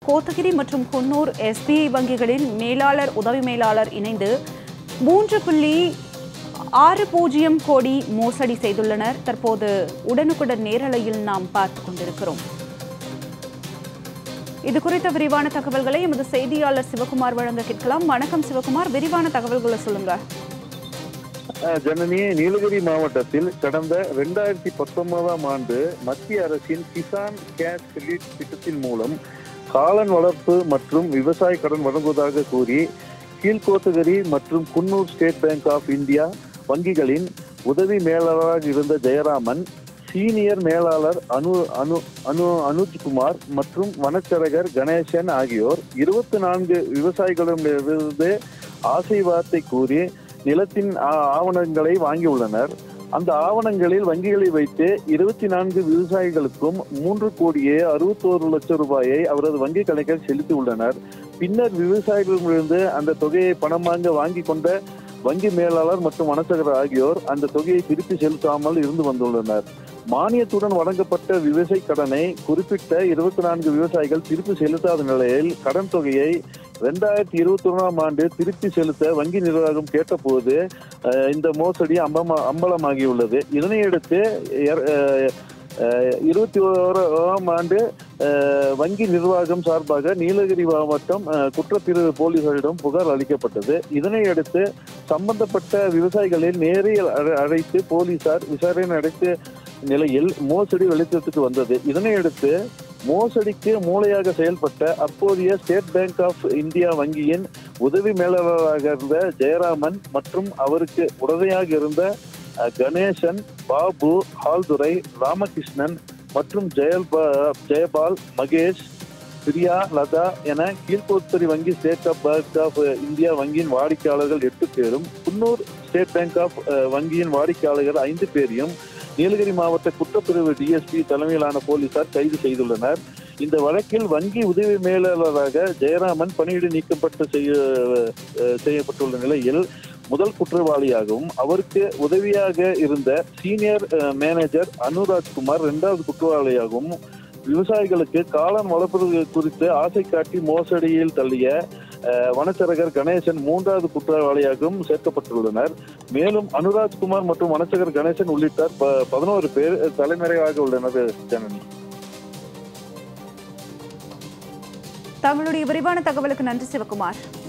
கோத்தகிரி மற்றும் குன்னூர் SBI வங்கிகளின் மேலாளர் உதவி மேலாளர் இணைந்து 3.60 கோடி மோசடி செய்துள்ளனர். தற்போது உடனுக்குடன் நேரலையில் நாம் பார்த்துக் கொண்டிருக்கிறோம். இது குறித்த விரிவான தகவல்களை எமது செய்தியாளர் சிவகுமார் வழங்க கேட்கலாம். வணக்கம் சிவகுமார், விரிவான தகவல்களை சொல்லுங்க. ஜனனி, நீலகிரி மாவட்டத்தில் கடந்த 2019ஆம் ஆண்டு மத்திய அரசின் கிசான் கேஷ் கிரெடிட் திட்டத்தின் மூலம் காளான் வளர்ப்பு மற்றும் விவசாய கடன் வழங்குவதாக கூறி கீழ்கோத்தகிரி மற்றும் Coonoor State Bank of India வங்கிகளின் உதவி மேலாளராக இருந்த ஜெயராமன், சீனியர் மேலாளர் அனுஜ்குமார் மற்றும் வனச்சரகர் கணேசன் ஆகியோர் 24 விவசாயிகளிடமிருந்து ஆசை வார்த்தை கூறி நிலத்தின் ஆவணங்களை வாங்கியுள்ளனர். அந்த ஆவணங்களில் வங்கிகளை வைத்து 24 விவசாயிகளுக்கும் 3,61,00,000 ரூபாயை அவரது வங்கி கணக்கில் செலுத்தியுள்ளனர். பின்னர் விவசாயிகளிடமிருந்து அந்த தொகையை பணமாக வாங்கி கொண்ட வங்கி மேலாளர் மற்றும் வனச்சகர் ஆகியோர் அந்த தொகையை திருப்பி செலுத்தாமல் இருந்து வந்துள்ளனர். மானியத்துடன் வழங்கப்பட்ட விவசாய கடனை குறிப்பிட்ட 24 விவசாயிகள் திருப்பி செலுத்தாத நிலையில் கடன் தொகையை 2021ஆம் ஆண்டு திருப்பி செலுத்த வங்கி நிர்வாகம் கேட்டபோது இந்த மோசடி அம்பலமாகியுள்ளது. இதனையடுத்து 2021ஆம் ஆண்டு வங்கி நிர்வாகம் சார்பாக நீலகிரி மாவட்டம் குற்றப்பிரிவு போலீசாரிடம் புகார் அளிக்கப்பட்டது. இதனையடுத்து சம்பந்தப்பட்ட விவசாயிகளில் நேரில் அழைத்து போலீசார் விசாரணை நடத்திய நிலையில் மோசடி வெளிச்சத்துக்கு வந்தது. இதனையடுத்து மோசடிக்கு மூளையாக செயல்பட்ட அப்போதைய ஸ்டேட் பேங்க் ஆஃப் இந்தியா வங்கியின் உதவி மேலாளராக இருந்த ஜெயராமன் மற்றும் அவருக்கு உடமையாக இருந்த கணேசன், பாபு, ஹால்துரை, ராமகிருஷ்ணன் மற்றும் ஜெயபால், மகேஷ், பிரியா, லதா என கீழ்கோத்தகிரி வங்கி ஸ்டேட் பேங்க் ஆஃப் இந்தியா வங்கியின் வாடிக்கையாளர்கள் 8 பேரும், குன்னூர் ஸ்டேட் பேங்க் ஆஃப் வங்கியின் வாடிக்கையாளர்கள் 5 பேரையும் நீலகிரி மாவட்ட குற்றப்பிரிவு DSP தலைமையிலான போலீசார் கைது செய்துள்ளனர். இந்த வழக்கில் வங்கி உதவி மேலாளராக ஜெயராமன் பணியிடை நீக்கப்பட்டு செய்யப்பட்டுள்ள நிலையில் முதல் குற்றவாளியாகவும் அவருக்கு உதவியாக இருந்த சீனியர் மேனேஜர் அனுராஜ்குமார் 2வது குற்றவாளியாகவும் விவசாயிகளுக்கு காளான் வளர்ப்பது குறித்து ஆசை காட்டி மோசடியில் தள்ளிய வனச்சரகர் கணேசன் 3வது குற்றவாளியாகவும் சேர்க்கப்பட்டுள்ளனர். மேலும் அனுராஜ்குமார் மற்றும் வனச்சரகர் கணேசன் உள்ளிட்ட 11 பேர் தலைமறைவாக உள்ளனர். ஜனனி, தங்களுடைய விரிவான தகவலுக்கு நன்றி சிவகுமார்.